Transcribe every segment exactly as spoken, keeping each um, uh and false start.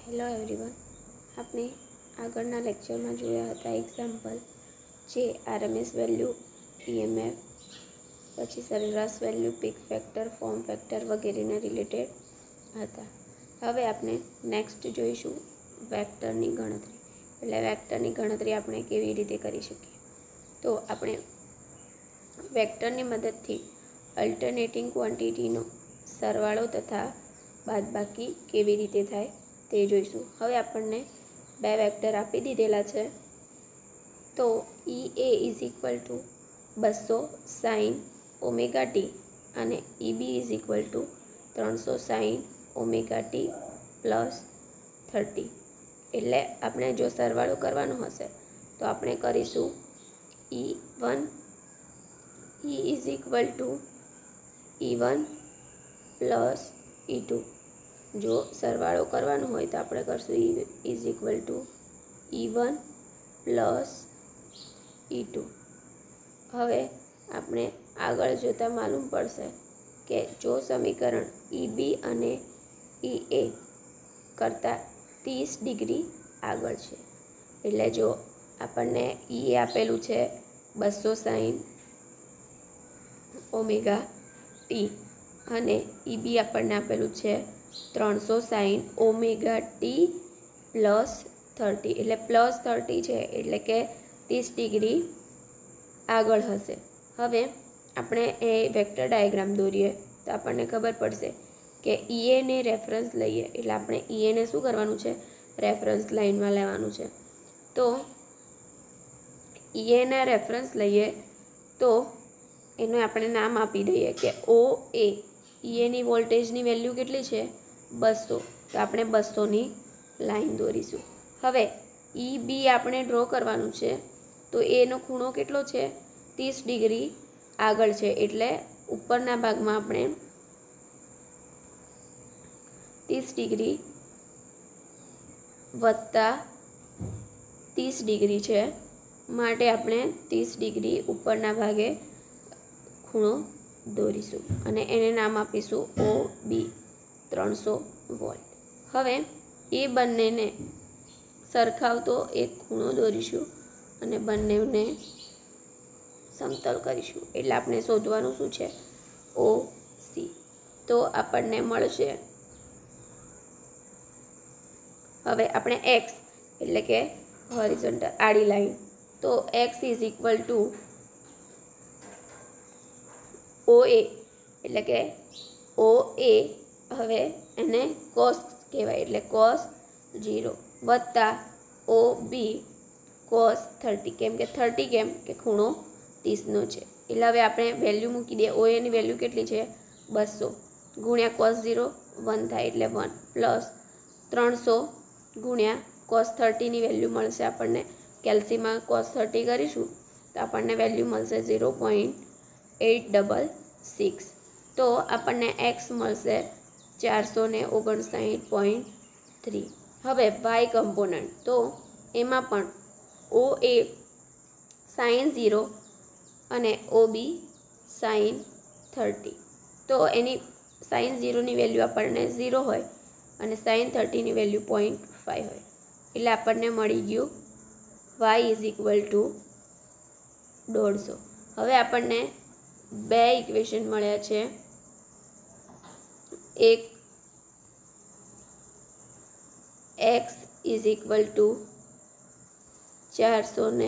Hello everyone, આપણે આગળના લેક્ચરમાં જોયા હતા એક્ઝામ્પલ જે આરએમએસ વેલ્યુ, ઈએમએફ, પછી સરેરાશ value, peak factor, form factor વગેરેને રિલેટેડ હતા. હવે આપણે નેક્સ્ટ જોઈશું વેક્ટરની ગણતરી. એટલે વેક્ટરની ગણતરી આપણે કેવી રીતે કરી શકીએ. તો આપણે વેક્ટરની મદદથી અલ્ટરનેટિંગ ક્વોન્ટિટીનો સરવાળો તથા બાદબાકી કેવી રીતે થાય તે જોઈશું. હવે આપણને બે વેક્ટર આપી દીધેલા છે. તો E A is equal to બસો સાઈન ઓમેગા ટી અને E B is equal to ત્રણસો sine omega t plus thirty. એટલે આપણે જો સરવાળો કરવાનો હશે તો આપણે કરીશું E one E is equal to E one plus E two. જો સરવાળો કરવાનો હોય તો આપણે કરશું E is equal to E one plus E two. હવે આપણે આગળ જોતાં માલુમ પડશે કે જો સમીકરણ ઈ બી અને ઈ એ કરતાં ત્રીસ ડિગ્રી આગળ છે. એટલે જો આપણને ઈ એ આપેલું છે બસો સાઈન ઓમેગા ટી અને ઈ બી આપણને આપેલું છે ત્રણસો sine omega t plus thirty. એટલે પ્લસ થર્ટી છે એટલે કે ત્રીસ ડિગ્રી આગળ હશે. હવે આપણે એ વેક્ટર ડાયાગ્રામ દોરીએ તો આપણને ખબર પડશે કે ઈ એને રેફરન્સ લઈએ. એટલે આપણે ઈ એને શું કરવાનું છે? રેફરન્સ લાઇનમાં લેવાનું છે. તો ઈ એને રેફરન્સ લઈએ તો એનું આપણે નામ આપી દઈએ કે ઓ એ. ઈ એની વોલ્ટેજની વેલ્યુ કેટલી છે? બસો. તો આપણે બસોની લાઈન દોરીશું. હવે ઈ બી આપણે ડ્રો કરવાનું છે તો એનો ખૂણો કેટલો છે? ત્રીસ ડિગ્રી આગળ છે. એટલે ઉપરના ભાગમાં આપણે ત્રીસ ડિગ્રી વત્તા ત્રીસ ડિગ્રી છે માટે આપણે ત્રીસ ડિગ્રી ઉપરના ભાગે ખૂણો દોરીશું અને એને નામ આપીશું ઓ બી, ત્રણસો વોલ્ટ. હવે એ બંનેને સરખાવતો એક ખૂણો દોરીશું અને બંનેને સમતલ કરીશું. એટલે આપણે શોધવાનું શું છે? O C. તો આપણને મળશે, હવે આપણે એક્સ એટલે કે હોરિઝોન્ટલ આડી લાઈન, તો X is equal to O A એટલે કે ઓ એ હવે એને કોસ કહેવાય એટલે કોસ ઝીરો વત્તા ઓ બી કોસ થર્ટી. કેમ કે થર્ટી કેમ કે ખૂણો ત્રીસનો છે. એટલે હવે આપણે વેલ્યુ મૂકી દઈએ. ઓ એની વેલ્યુ કેટલી છે? બસો ગુણ્યા કોસ ઝીરો વન થાય એટલે વન પ્લસ ત્રણસો ગુણ્યા કોસ થર્ટીની વેલ્યુ મળશે આપણને. કેલ્સીમાં કોસ થર્ટી કરીશું તો આપણને વેલ્યુ મળશે zero point eight double six. તો આપણને એક્સ મળશે ચારસો ને ઓગણસાઠ પોઈન્ટ થ્રી. હવે વાય કમ્પોનન્ટ, તો એમાં પણ ઓ એ સાઈન ઝીરો અને ઓ બી સાઈન થર્ટી. તો એની સાઈન ઝીરોની વેલ્યુ આપણને ઝીરો હોય અને સાઈન થર્ટીની વેલ્યુ પોઈન્ટ ફાઈવ હોય. એટલે આપણને મળી ગયું વાય ઇઝ ઇક્વલ ટુ દોઢસો. હવે આપણને બે ઇક્વેશન મળ્યા છે. એક એક્સ ઇઝ ઇક્વલ ટુ ચારસો ને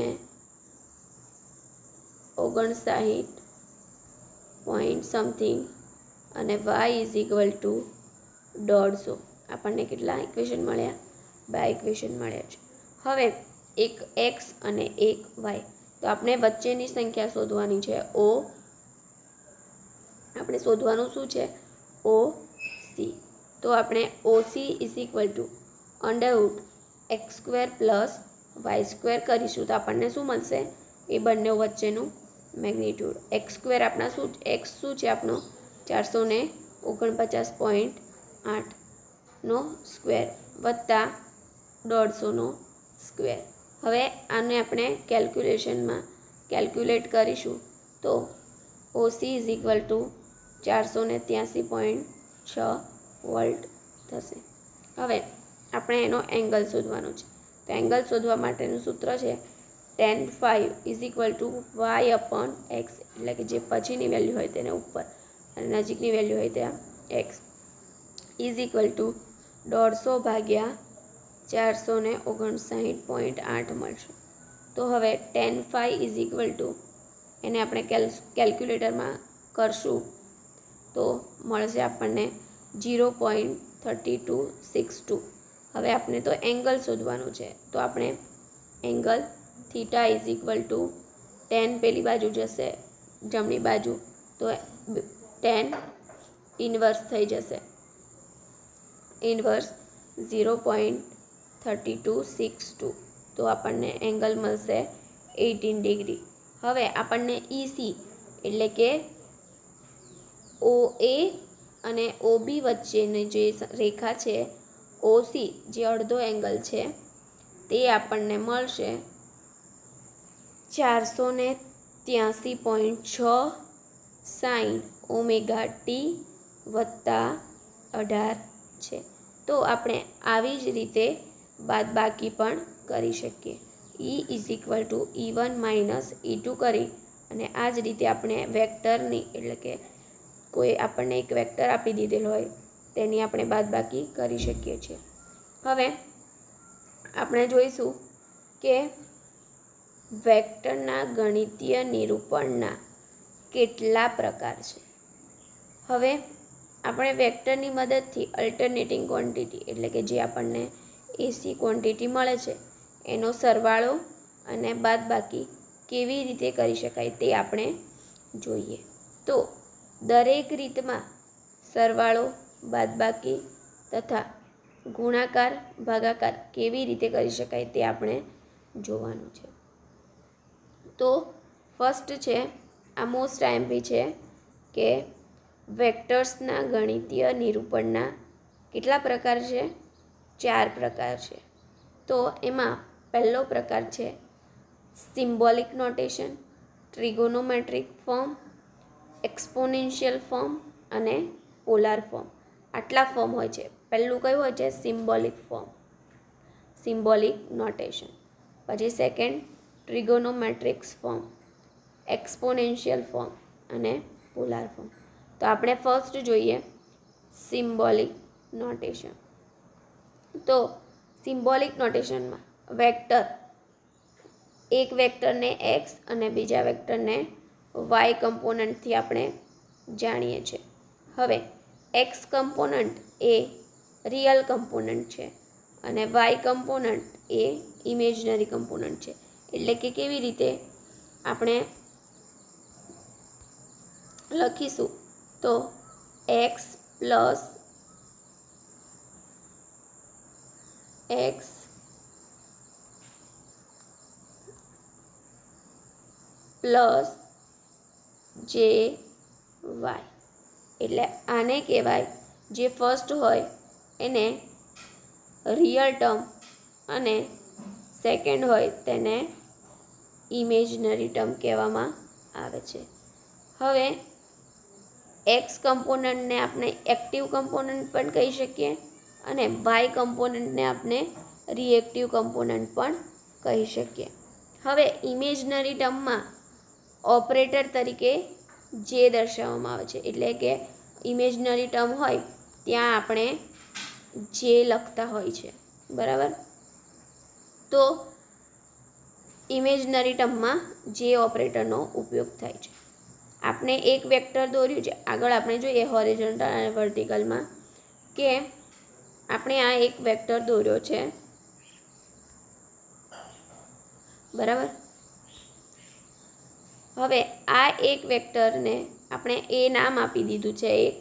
ઓગણસાઠ પોઈન્ટ સમથિંગ અને વાય ઇઝ ઇક્વલ ટુ દોઢસો. આપણને કેટલા ઇક્વેશન મળ્યા? બે ઇક્વેશન મળ્યા છે. હવે એક એક્સ અને એક વાય, તો આપણે વચ્ચેની સંખ્યા શોધવાની છે. ઓ આપણે શોધવાનું શું છે? O C. તો આપણે O C is equal to under root X square plus Y square કરીશું તો આપણને શું મળશે? એ બંને વચ્ચેનું મેગ્નિટ્યુડ. એક્સ સ્ક્વેર આપણા શું એક્સ શું છે આપણો? ચારસો ને ઓગણપચાસ પોઈન્ટ આઠનો સ્ક્વેર વત્તા દોઢસોનો સ્ક્વેર. હવે આને આપણે કેલ્ક્યુલેશનમાં કેલ્ક્યુલેટ કરીશું તો ઓસી ઇઝ ઇક્વલ ટુ ચારસો ને ત્યાંસી પોઈન્ટ છ વોલ્ટ થશે. હવે આપણે એનો એંગલ શોધવાનો છે. તો એંગલ શોધવા માટેનું સૂત્ર છે tan phi is equal to Y upon X, એટલે કે જે પછીની વેલ્યુ હોય તેને ઉપર અને નજીકની વેલ્યુ હોય ત્યાં એક્સ, ઇઝ ઇક્વલ ટુ દોઢસો ભાગ્યા ચારસો ને ઓગણસાઠ પોઈન્ટ આઠ મળશે. તો હવે tan phi is equal to એને આપણે કેલ કેલ્ક્યુલેટરમાં કરશું તો મળશે આપણને zero point thirty two six two. હવે આપણે તો એંગલ શોધવાનું છે, તો આપણે angle theta is equal to tan પેલી બાજુ જશે જમણી બાજુ, તો ટેન ઇન્વર્સ થઈ જશે, inverse zero point thirty two six two. તો આપણને એંગલ મળશે એટીન ડિગ્રી. હવે આપણને ઈસી એટલે કે ઓ એ અને ઓ બી વચ્ચેની જે રેખા છે ઓસી, જે અડધો એંગલ છે, તે આપણને મળશે ચારસો ને ત્યાંસી પોઈન્ટ છ સાઈન ઓમેગા ટી વત્તા અઢાર છે. તો આપણે આવી જ રીતે બાદબાકી પણ કરી શકીએ. E is equal to E one minus E two કરી અને આ જ રીતે આપણે વેક્ટરની એટલે કે કોઈ આપણને એક વેક્ટર આપી દીધેલ હોય તેની આપણે બાદબાકી કરી શકીએ છીએ. હવે આપણે જોઈશું કે વેક્ટરના ગણિતીય નિરૂપણના કેટલા પ્રકાર છે. હવે આપણે વેક્ટરની મદદથી અલ્ટરનેટિંગ ક્વોન્ટિટી એટલે કે જે આપણને એસી ક્વોન્ટિટી મળે છે એનો સરવાળો અને બાદબાકી કેવી રીતે કરી શકાય તે આપણે જોઈએ. તો દરેક રીતમાં સરવાળો, બાદબાકી તથા ગુણાકાર, ભાગાકાર કેવી રીતે કરી શકાય તે આપણે જોવાનું છે. તો ફર્સ્ટ છે, આ મોસ્ટ આઈએમપી છે કે વેક્ટર્સના ગણિતીય નિરૂપણના કેટલા પ્રકાર છે? ચાર પ્રકાર છે. તો એમાં પહેલો પ્રકાર છે symbolic notation, trigonometric form, exponential form અને પોલાર ફોર્મ. આટલા ફોર્મ હોય છે. પહેલું કયું હોય છે? Symbolic form, symbolic notation. પછી second trigonometrics form, exponential form અને પોલાર ફોર્મ. તો આપણે ફર્સ્ટ જોઈએ સિમ્બોલિક નોટેશન. તો સિમ્બોલિક નોટેશનમાં વેક્ટર, એક વેક્ટરને એક્સ અને બીજા વેક્ટરને વાય કમ્પોનન્ટથી આપણે જાણીએ છીએ. હવે એક્સ કમ્પોનન્ટ એ રિયલ કમ્પોનન્ટ છે અને વાય કમ્પોનન્ટ એ ઇમેજનરી કમ્પોનન્ટ છે. એટલે કે કેવી રીતે આપણે લખીશું તો X plus X plus J Y, એટલે આને કહેવાય જે ફર્સ્ટ હોય એને રિયલ ટર્મ અને સેકન્ડ હોય તેને ઇમેજનરી ટર્મ કહેવામાં આવે છે. હવે એક્સ કમ્પોનન્ટને આપણે એક્ટિવ કમ્પોનન્ટ પણ કહી શકીએ અને વાય કમ્પોનન્ટને આપણે રિએક્ટિવ કમ્પોનન્ટ પણ કહી શકીએ. હવે ઇમેજનરી ટર્મમાં ઓપરેટર તરીકે જે દર્શાવવામાં આવે છે, એટલે કે ઇમેજનરી ટર્મ હોય ત્યાં આપણે જે લખતા હોય છે, બરાબર. તો ઇમેજનરી ટર્મમાં જે ઓપરેટરનો ઉપયોગ થાય છે. આપણે એક વેક્ટર દોર્યું છે, આગળ આપણે જોઈએ હોરિઝોન્ટલ અને વર્ટિકલમાં કે આપણે આ એક વેક્ટર દોર્યો છે, બરાબર. હવે આ એક વેક્ટરને આપણે એ નામ આપી દીધું છે એક.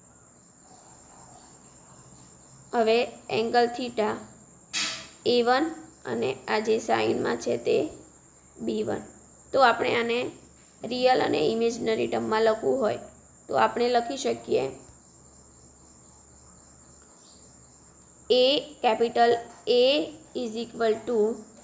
હવે એંગલ થીટા એ વન અને આ જે સાઈનમાં છે તે બી વન. તો આપણે આને રિયલ અને ઇમેજનરી ટર્મમાં લખવું હોય તો આપણે લખી શકીએ A capital A is equal to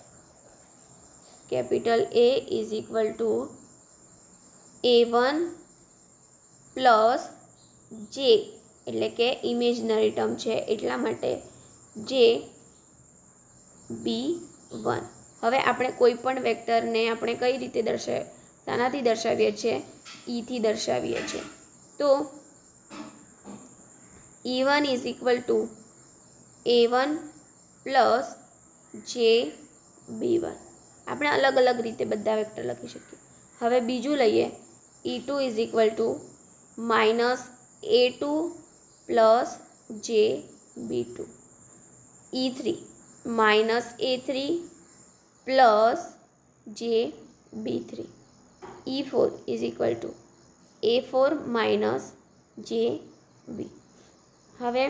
capital A is equal to A one plus J, એટલે કે ઇમેજનરી ટર્મ છે એટલા માટે જે બી વન. હવે આપણે કોઈ પણ વેક્ટરને આપણે કઈ રીતે દર્શાવીએ, શાનાથી દર્શાવીએ છીએ, ઈથી દર્શાવીએ છીએ. તો E one is equal to A one plus J B one. આપણે અલગ અલગ રીતે બધા વેક્ટર લખી શકીએ. હવે બીજું લઈએ, E two is equal to minus A two plus J B two. E three minus A three plus J B three. E four is equal to A four minus J B. હવે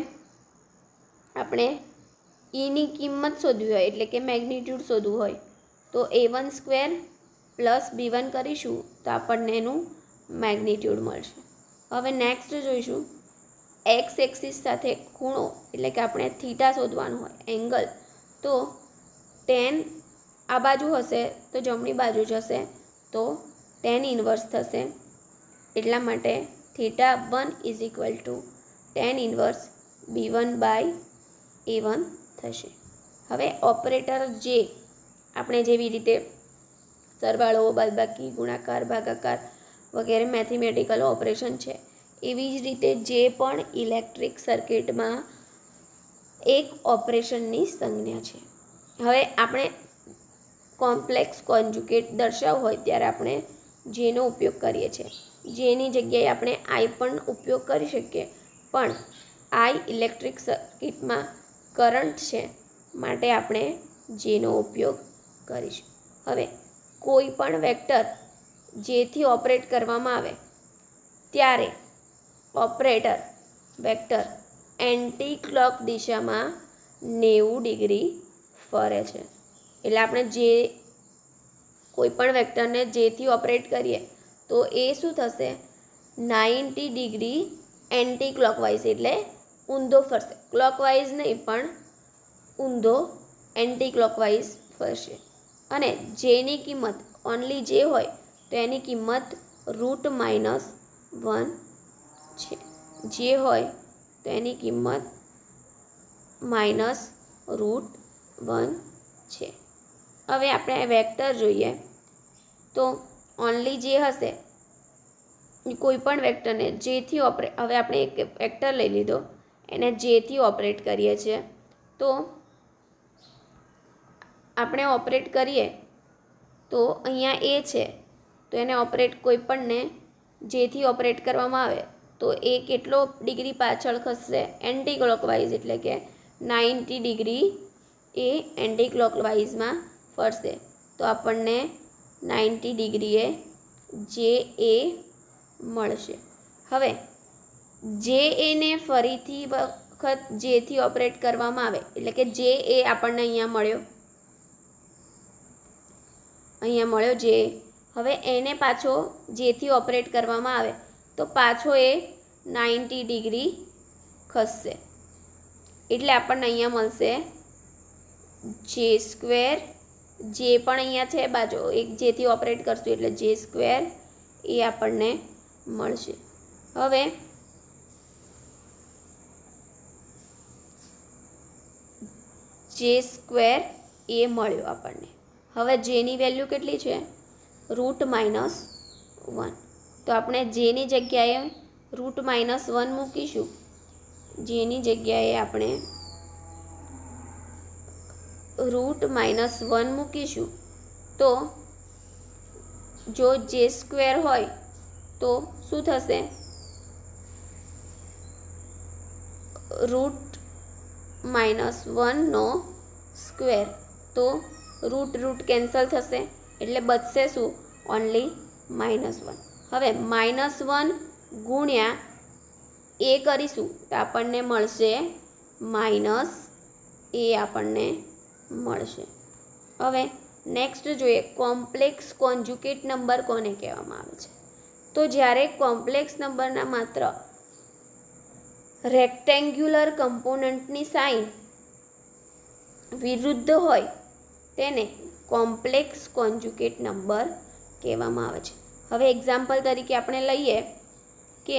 આપણે ઈની કિંમત શોધવી હોય એટલે કે magnitude શોધવું હોય તો A one square plus B one કરીશું તો આપણને એનું મેગ્નિટ્યૂડ મળશે. હવે નેક્સ્ટ જોઈશું એક્સ એક્સિસ સાથે ખૂણો એટલે કે આપણે થીટા શોધવાનું હોય એંગલ. તો ટેન આ બાજુ હશે તો જમણી બાજુ જ હશે તો ટેન ઇન્વર્સ થશે. એટલા માટે theta one is equal to tan inverse B one by A one થશે. હવે ઓપરેટર જે આપણે જેવી રીતે સરવાળો, બાદબાકી, ગુણાકાર, ભાગાકાર વગેરે મેથેમેટિકલ ઓપરેશન છે એવી જ રીતે જે પણ ઇલેક્ટ્રિક સર્કિટમાં એક ઓપરેશનની સંજ્ઞા છે. હવે આપણે કોમ્પ્લેક્સ કોન્જ્યુગેટ દર્શાવવું હોય ત્યારે આપણે જેનો ઉપયોગ કરીએ છીએ. જેની જગ્યાએ આપણે આઈ પણ ઉપયોગ કરી શકીએ, પણ આઈ ઇલેક્ટ્રિક સર્કિટમાં કરંટ છે માટે આપણે જેનો ઉપયોગ કરીશું. હવે કોઈ પણ વેક્ટર જેથી ઓપરેટ કરવામાં આવે ત્યારે ઓપરેટર વેક્ટર એન્ટી ક્લોક દિશામાં નેવું ડિગ્રી ફરે છે. એટલે આપણે જે કોઈ પણ વેક્ટરને જેથી ઓપરેટ કરીએ તો એ શું થશે, નાઇન્ટી ડિગ્રી એન્ટી ક્લોકવાઇઝ એટલે ઊંધો ફરશે. ક્લોકવાઇઝ નહીં પણ ઊંધો એન્ટી ક્લોકવાઇઝ ફરશે. અને જેની કિંમત ઓનલી જે હોય તો એની કિંમત રૂટ માઇનસ વન છે. જે હોય તો એની કિંમત માઇનસ રૂટ વન છે. હવે આપણે વેક્ટર જોઈએ તો ઓનલી જે હશે કોઈ પણ વેક્ટરને જેથી ઓપરેટ, હવે આપણે એક વેક્ટર લઈ લીધો એને જેથી ઓપરેટ કરીએ છીએ તો આપણે ઓપરેટ કરીએ તો અહીંયા એ છે તો એને ઓપરેટ કોઈ પણને જેથી ઓપરેટ કરવામાં આવે તો એ કેટલો ડિગ્રી પાછળ ખસશે, એન્ટી ક્લોકવાઇઝ એટલે કે નાઇન્ટી ડિગ્રી એ એન્ટી ક્લોકવાઇઝમાં ફરશે. તો આપણને નાઇન્ટી ડિગ્રીએ જે એ મળશે. હવે જે એને ફરીથી વખત જેથી ઓપરેટ કરવામાં આવે એટલે કે જે એ આપણને અહીંયા મળ્યો, અહીંયા મળ્યો જે. હવે એને પાછો જેથી ઓપરેટ કરવામાં આવે તો પાછો એ નાઇન્ટી ડિગ્રી ખસશે એટલે આપણને અહીંયા મળશે જે સ્ક્વેર. જે પણ અહીંયા છે બાજુ એક જેથી ઓપરેટ કરશું એટલે જે સ્ક્વેર એ આપણને મળશે. હવે જે સ્ક્વેર એ મળ્યો આપણને. હવે જેની વેલ્યુ કેટલી છે, રૂટ માઇનસ વન. તો આપણે જેની જગ્યાએ રૂટ માઇનસ વન મૂકીશું. જેની જગ્યાએ આપણે રૂટ માઇનસ વન મૂકીશું તો જો જે સ્ક્વેર હોય તો શું થશે, રૂટ માઇનસ વનનો સ્ક્વેર. તો રૂટ રૂટ કેન્સલ થશે એટલે બચશે શું, ઓનલી માઇનસ વન. હવે માઇનસ વન ગુણ્યા એ કરીશું તો આપણને મળશે માઇનસ એ આપણને મળશે. હવે નેક્સ્ટ જોઈએ કોમ્પ્લેક્સ કોન્જ્યુગેટ નંબર કોને કહેવામાં આવે છે. તો જ્યારે કોમ્પ્લેક્સ નંબરના માત્ર રેક્ટેન્ગ્યુલર કમ્પોનન્ટની સાઇન વિરુદ્ધ હોય તેને કોમ્પ્લેક્સ કોન્જ્યુગેટ નંબર કહેવામાં આવે છે. હવે એક્ઝામ્પલ તરીકે આપણે લઈએ કે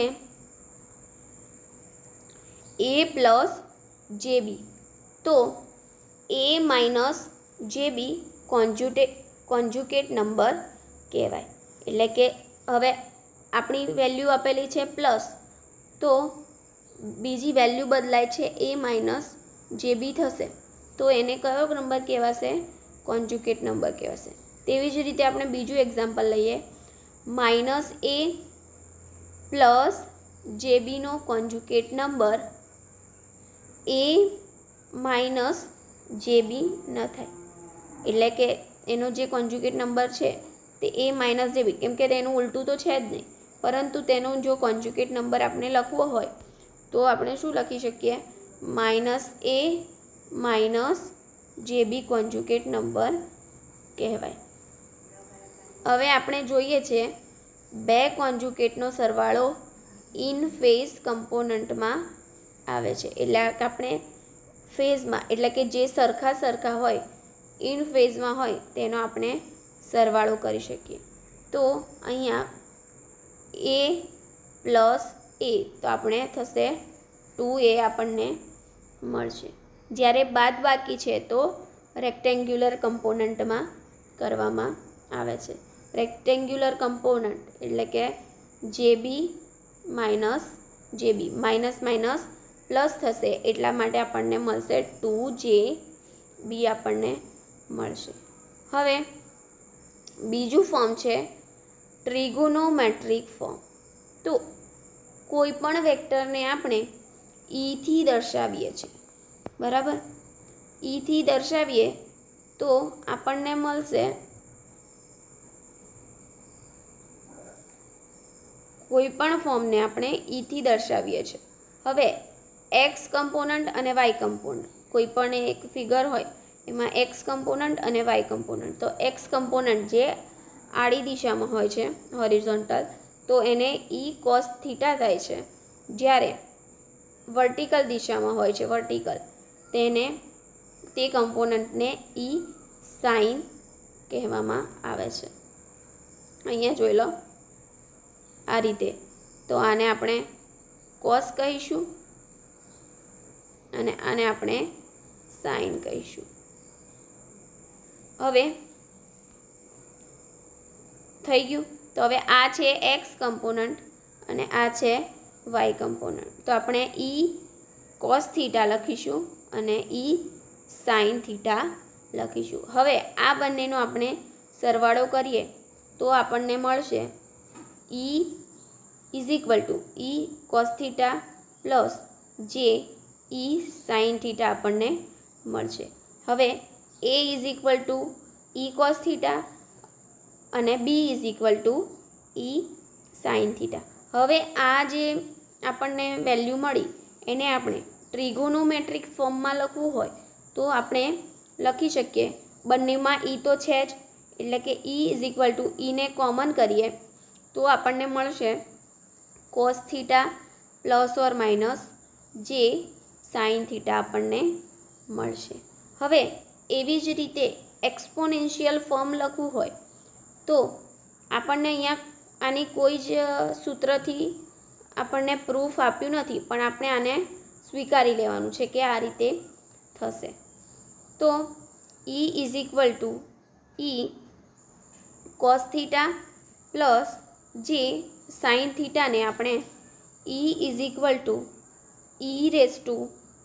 એ પ્લસ જે બી. તો A minus J B conjugate conjugate number કહેવાય. એટલે કે હવે આપણી વેલ્યુ આપેલી છે પ્લસ, તો બીજી વેલ્યુ બદલાય છે એ માઇનસ જે બી થશે, તો એને કયો નંબર કહેવાશે? કોન્જ્યુકેટ નંબર કહેવાશે. તેવી જ રીતે આપણે બીજું એક્ઝામ્પલ લઈએ. માઇનસ એ પ્લસ જે બીનો કોન્જ્યુકેટ નંબર એ માઇનસ જે બી ન થાય. એટલે કે એનો જે કોન્જ્યુકેટ નંબર છે તે એ માઇનસ જે બી, કેમ કે તેનું ઉલટું તો છે જ નહીં, પરંતુ તેનો જો કોન્જ્યુકેટ નંબર આપણે લખવો હોય તો આપણે શું લખી શકીએ? માઇનસ એ માઇનસ જે બી કોન્જ્યુકેટ નંબર કહેવાય. હવે આપણે જોઈએ છે બે કોન્જ્યુકેટનો સરવાળો ઇન ફેઝ કમ્પોનન્ટમાં આવે છે. એટલે આપણે ફેઝમાં, એટલે કે જે સરખા સરખા હોય, ઇન ફેઝમાં હોય તેનો આપણે સરવાળો કરી શકીએ. તો અહીંયા એ પ્લસ એ, તો આપણે થશે ટુ એ આપણને મળશે. જ્યારે બાદ બાકી છે તો રેક્ટેન્ગ્યુલર કમ્પોનન્ટમાં કરવામાં આવે છે. રેક્ટેન્ગ્યુલર કમ્પોનન્ટ એટલે કે જે બી માઇનસ જે બી, માઇનસ માઇનસ પ્લસ થશે, એટલા માટે આપણને મળશે ટુ જે બી આપણને મળશે. હવે બીજું ફોર્મ છે ટ્રિગોનોમેટ્રિક ફોર્મ. તો કોઈ પણ વેક્ટરને આપણે ઈથી દર્શાવીએ છીએ, બરાબર? ઈથી દર્શાવીએ તો આપણને મળશે કોઈ પણ ફોર્મને આપણે ઈથી દર્શાવીએ છીએ. હવે એક્સ કમ્પોનન્ટ અને વાય કમ્પોનન્ટ, કોઈ પણ એક ફિગર હોય એમાં એક્સ કમ્પોનન્ટ અને વાય કમ્પોનન્ટ. તો એક્સ કમ્પોનન્ટ જે આડી દિશામાં હોય છે, હોરિઝોન્ટલ, તો એને ઈ કોસ થીટા થાય છે. જ્યારે વર્ટિકલ દિશામાં હોય છે, વર્ટિકલ, તેને તે કમ્પોનન્ટને ઈ સાઇન કહેવામાં આવે છે. અહીંયા જોઈ લો આ રીતે. તો આને આપણે કોસ કહીશું અને આને આપણે સાઇન કહીશું. હવે થઈ ગયું. તો હવે આ છે એક્સ કમ્પોનન્ટ અને આ છે વાય કમ્પોનન્ટ. તો આપણે ઈ કોસ થીટા લખીશું અને ઈ સાઇન થીટા લખીશું. હવે આ બંનેનો આપણે સરવાળો કરીએ તો આપણને મળશે E is equal to E cos theta plus J E sine theta આપણને મળશે. હવે A is equal to E cos theta અને B is equal to E sine theta. હવે આ જે આપણને વેલ્યુ મળી એને આપણે ટ્રિગોનોમેટ્રિક ફોર્મમાં લખવું હોય તો આપણે લખી શકીએ. બંનેમાં ઈ તો છે જ, એટલે કે ઈ ઇઝ ઇક્વલ ટુ ઈને કોમન કરીએ તો આપણને મળશે cos theta plus or minus J sine theta આપણને મળશે. હવે એવી જ રીતે એક્સપોનેન્શિયલ ફોર્મ લખવું હોય તો આપણને અહીંયા આની કોઈ જ સૂત્રથી આપણને પ્રૂફ આપ્યું નથી, પણ આપણે આને સ્વીકારી લેવાનું છે કે આ રીતે થશે. તો E is equal to E cos theta plus J sine થીટાને આપણે E is equal to E raise to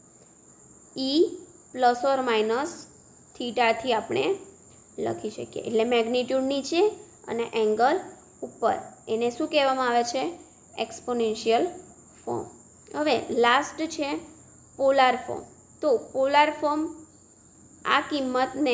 E plus or minus થીટાથી આપણે લખી શકીએ. એટલે મેગ્નિટ્યુડ નીચે અને એંગલ ઉપર, એને શું કહેવામાં આવે છે? Exponential form. હવે લાસ્ટ છે પોલાર ફોર્મ. તો પોલાર ફોર્મ આ કિંમતને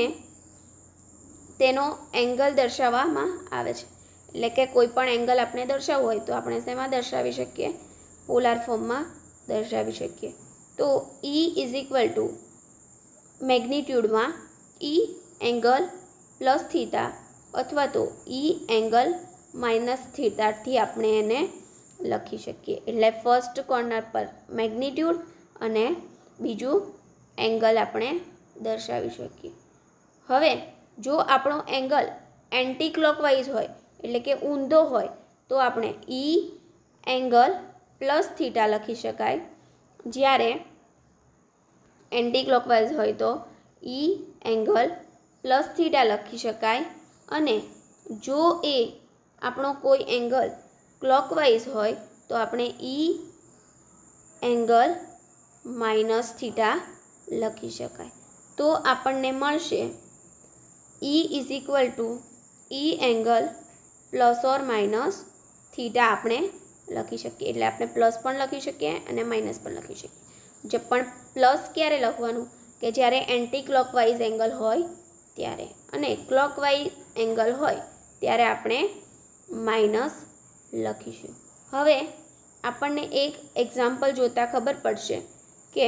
તેનો એંગલ દર્શાવવામાં આવે છે. એટલે કે કોઈ પણ એંગલ આપણે દર્શાવવું હોય તો આપણે શેમાં દર્શાવી શકીએ? પોલાર ફોર્મમાં દર્શાવી શકીએ. તો ઈ ઇઝ ઇક્વલ ટુ મેગ્નિટ્યુડમાં ઈ એંગલ પ્લસ થીટા અથવા તો ઈ એંગલ માઇનસ થીટાથી આપણે એને લખી શકીએ. એટલે ફર્સ્ટ કોર્નર પર મેગ્નિટ્યુડ અને બીજું એંગલ આપણે દર્શાવી શકીએ. હવે જો આપણો એંગલ એન્ટી ક્લોકવાઇઝ હોય, એટલે કે ઊંધો હોય, તો આપણે ઈ એંગલ પ્લસ થીટા લખી શકાય. જ્યારે એન્ટી ક્લોકવાઇઝ હોય તો ई एंगल प्लस थीटा लखी शकाय अने जो ए आपणो कोई एंगल क्लॉकवाइज होय तो आपणे ई एंगल माइनस थीटा लखी शकाय। तो आपणने मळशे E is equal to E angle plus or minus theta आपणे लखी शकीए। एटले आपणे प्लस पण लखी शकीए अने माइनस पण लखी शकीए। जे पण प्लस क्यारे लखवानुं के ज्यारे एंटी क्लॉकवाइज एंगल होय त्यारे अने क्लॉकवाइज एंगल होय त्यारे आपणे माइनस लखीशुं। हवे आपणने एक एक्जाम्पल जोता खबर पड़शे के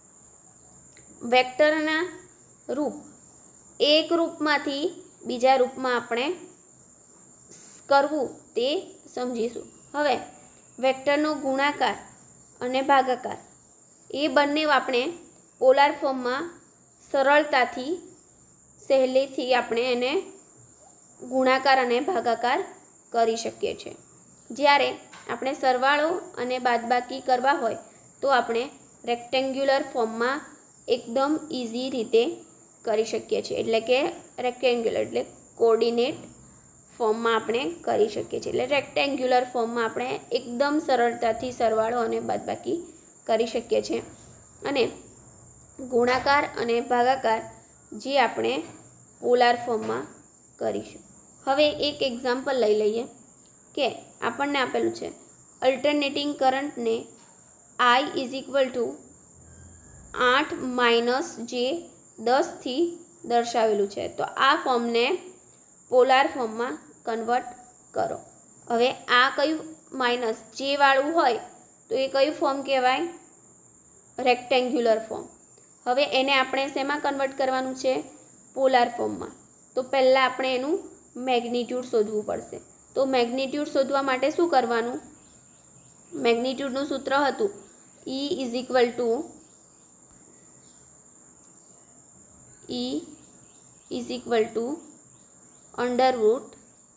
वेक्टरना रूप एक रूपमांथी बीजा रूपमां आपणे करवुं ते समजीशुं। हवे वेक्टरनो गुणाकार अने भागाकार ए बंने आपणे पोलार फॉर्ममां सरळताथी सहेलीथी आपणे एने गुणाकार अने भागाकार करी शकीए छीए। ज्यारे आपणे सरवाळो अने बादबाकी करवा होय तो आपणे रेक्टेंग्युलर फॉर्ममां एकदम इजी रीते करी शकीए छीए। एटले के रेक्टेंग्युलर एटले कोऑर्डिनेट फॉर्म में आपणे करी शकीए छीए। एटले रेक्टेंग्युलर फॉर्म में आपणे एकदम सरळताथी सरवाळो अने बादबाकी करी शकीए छीए अने गुणाकार अने भागाकार जे आपणे पोलार फॉर्म में करीशुं। हवे एक एक्जाम्पल लई लईए के आपणने आपेलुं छे अल्टरनेटिंग करंट ने आई इज इक्वल टू आठ माइनस जे दस थी दर्शावेलुं छे। तो आ फॉर्म ने पोलार फॉर्म में कन्वर्ट करो। हवे आ कयुं माइनस जे वाळुं होय तो ए कयुं फॉर्म कहेवाय रेक्टेंग्युलर फॉर्म। हवे एने आपणे शेमां कन्वर्ट करवानुं छे पोलार फॉर्म में। तो पहला आपणे एनुं मेग्निट्यूड शोधवुं पड़शे। तो मेग्निट्यूड शोधवा माटे शुं करवानुं मेग्निट्यूडनुं सूत्र हतुं E is equal to E is equal to under root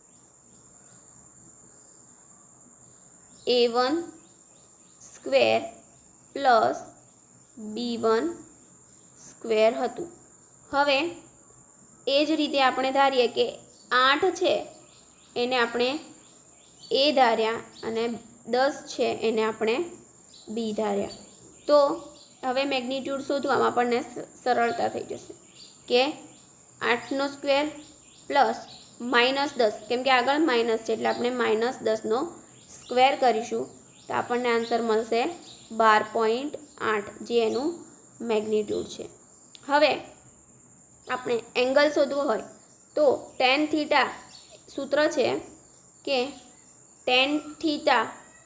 A one square plus B one square हतुं। हवे ए ज रीते आपणे धारीए के आठ छे एने आपणे ए धार्या अने दस छे एने आपणे बी धार्या। तो हवे मेग्निट्यूड शोधवामां आपणने सरळता थई जशे के आठ नो स्क्वेर प्लस माइनस दस केम के आगळ माइनस छे एटले आपणे माइनस दस नो स्क्वेर करीशुं तो आपणने आंसर मळशे बार पॉइंट आठ जे एनुं मेग्निट्यूड छे। हवे आपणे एंगल शोधवो होय तो टेन थीटा सूत्र छे के tan theta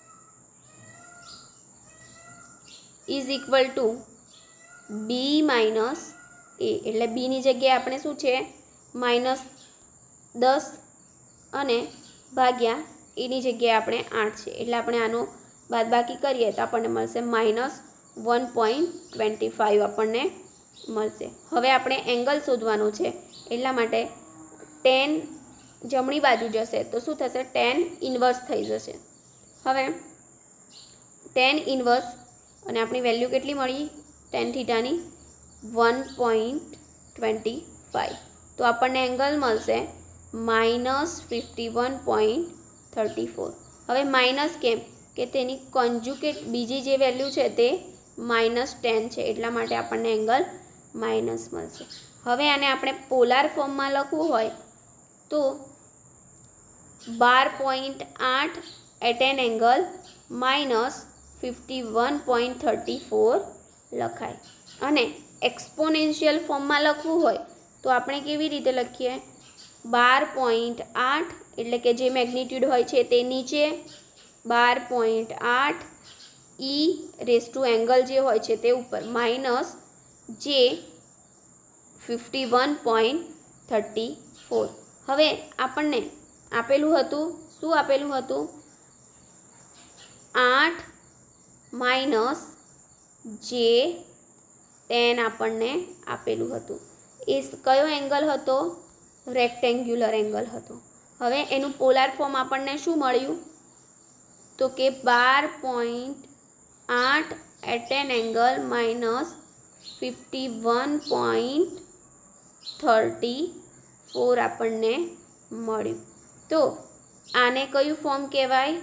is equal to B minus A एटले बी नी जग्याए आपणे शुं छे माइनस दस अने भाग्या ए नी जग्याए आपणे आठ छे एटले आपणे आनो बादबाकी करीए तो आपणे मळशे minus one point twenty five आपणे मळशे। हवे आपणे एंगल शोधवानो छे એટલા માટે टेन जमणी बाजू जशे तो शुं थशे टेन इनवर्स थई जशे। हवे टेन इनवर्स अने आपणी वेल्यू केटली मळी टेन थीटानी वन पॉइंट ट्वेंटी फाइव तो आपणे एंगल मळशे minus fifty one point thirty four. हवे माइनस केम के तेनी कॉन्जुकेट बीजी जे वेल्यू छे ते माइनस टेन छे એટલા માટે આપણને એંગલ माइनस મળશે। હવે આને આપણે પોલાર ફોર્મમાં લખવું હોય તો બાર પોઈન્ટ આઠ at an angle minus fifty one point thirty four લખાય। અને એક્સપોનેન્શિયલ ફોર્મમાં લખવું હોય તો આપણે કેવી રીતે લખીએ બાર પોઈન્ટ આઠ એટલે કે જે મેગ્નિટ્યુડ હોય છે તે નીચે બાર પોઈન્ટ આઠ ई रेस टू एंगल जे होय छे ते ऊपर minus J fifty one point thirty four. हवे आपणने आपेलू हतुं शुं आपेलू हतुं आठ माइनस जे टेन आपणने आपेलू हतुं ए कयो एंगल हतो रेक्टेंग्युलर एंगल हतो। हवे एनुं पोलार फॉर्म आपणने शुं मळ्युं तो के बार पॉइंट आठ at an angle minus fifty one point thirty four આપણને મળ્યું. તો આને કયું ફોર્મ કહેવાય?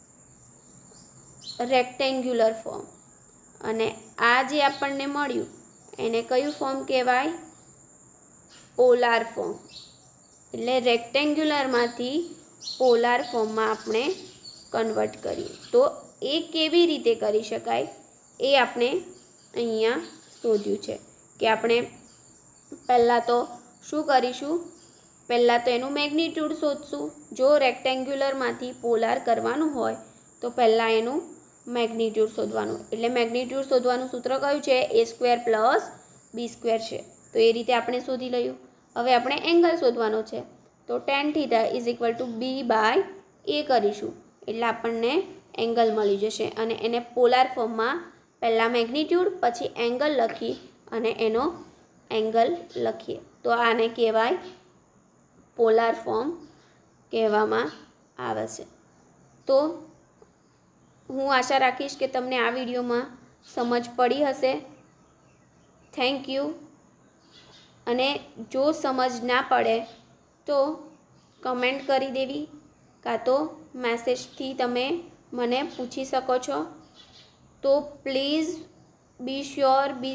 Rectangular form. અને આ જે આપણને મળ્યું એને કયું ફોર્મ કહેવાય? Polar form. એટલે રેક્ટેન્ગ્યુલરમાંથી પોલાર ફોર્મમાં આપણે કન્વર્ટ કરીએ. તો એ કેવી રીતે કરી શકાય એ આપણે અહીંયા શોધ્યું છે કે આપણે પહેલાં તો શું કરીશું? પહેલાં તો એનું મેગ્નીટ્યૂડ શોધશું. જો રેક્ટેન્ગ્યુલરમાંથી પોલાર કરવાનું હોય તો પહેલાં એનું મેગ્નીટ્યૂડ શોધવાનું. એટલે મેગ્નીટ્યૂડ શોધવાનું સૂત્ર કયું છે? A square plus B square છે. તો એ રીતે આપણે શોધી લઈએ. હવે આપણે એંગલ શોધવાનો છે. તો tan theta is equal to B by A કરીશું એટલે આપણને એંગલ મળી જશે. અને એને પોલાર ફોર્મમાં પહેલાં મેગ્નીટ્યૂડ પછી એંગલ લખી અને એનો એંગલ લખીએ તો આને કહેવાય પોલાર ફોર્મ કહેવામાં આવે છે. તો હું આશા રાખીશ કે તમને આ વિડીયોમાં સમજ પડી હશે. Thank you. અને જો સમજ ના પડે તો કમેન્ટ કરી દેવી કાં તો મેસેજથી તમે મને પૂછી શકો છો. તો please be sure be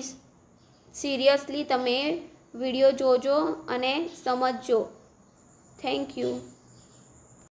seriously તમે વિડીયો જોજો અને સમજજો. Thank you.